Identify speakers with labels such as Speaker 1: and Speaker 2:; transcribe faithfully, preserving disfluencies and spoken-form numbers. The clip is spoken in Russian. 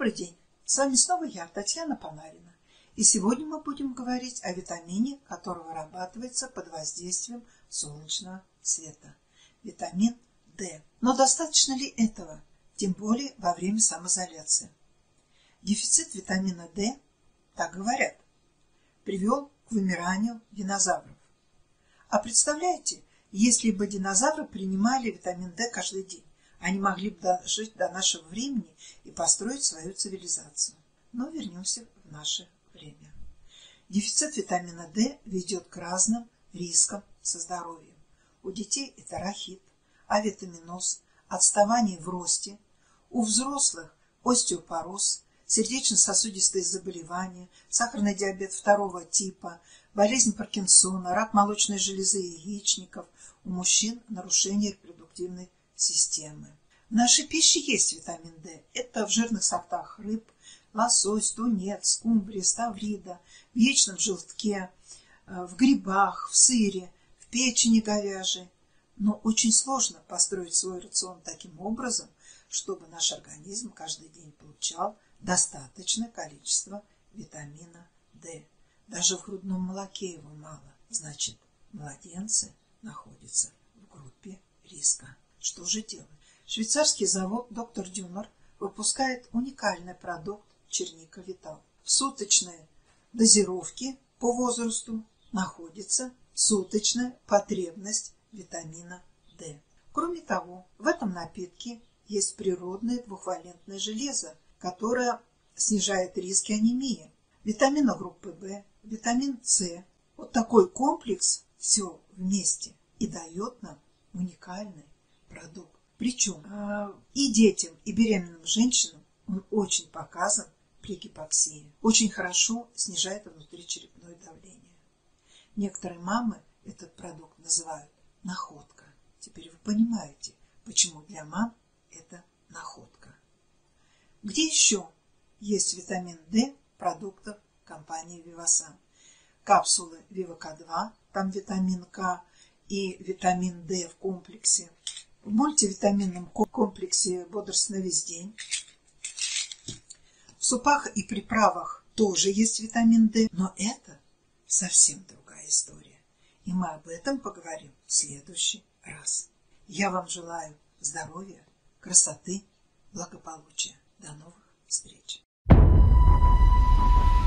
Speaker 1: Добрый день! С вами снова я, Татьяна Панарина. И сегодня мы будем говорить о витамине, который вырабатывается под воздействием солнечного света. Витамин D. Но достаточно ли этого, тем более во время самоизоляции? Дефицит витамина D, так говорят, привел к вымиранию динозавров. А представляете, если бы динозавры принимали витамин D каждый день, они могли бы дожить до нашего времени и построить свою цивилизацию. Но вернемся в наше время. Дефицит витамина D ведет к разным рискам со здоровьем. У детей это рахит, авитаминоз, отставание в росте, у взрослых остеопороз, сердечно-сосудистые заболевания, сахарный диабет второго типа, болезнь Паркинсона, рак молочной железы и яичников, у мужчин нарушение репродуктивной системы. В нашей пище есть витамин D. Это в жирных сортах рыб, лосось, тунец, скумбрия, ставрида, в яичном желтке, в грибах, в сыре, в печени говяжьей. Но очень сложно построить свой рацион таким образом, чтобы наш организм каждый день получал достаточное количество витамина D. Даже в грудном молоке его мало. Значит, младенцы находятся в группе риска. Что же делать? Швейцарский завод доктор Дюнер выпускает уникальный продукт черника Витал. В суточной дозировке по возрасту находится суточная потребность витамина D. Кроме того, в этом напитке есть природное двухвалентное железо, которое снижает риски анемии, витамина группы В, витамин С. Вот такой комплекс все вместе и дает нам уникальный продукт. Причем и детям, и беременным женщинам он очень показан при гипоксии. Очень хорошо снижает внутричерепное давление. Некоторые мамы этот продукт называют находка. Теперь вы понимаете, почему для мам это находка. Где еще есть витамин D продуктов компании Вивасан? Капсулы Вивака два, там витамин К и витамин D в комплексе. В мультивитаминном комплексе «Бодрость на весь день». В супах и приправах тоже есть витамин D, но это совсем другая история. И мы об этом поговорим в следующий раз. Я вам желаю здоровья, красоты, благополучия. До новых встреч!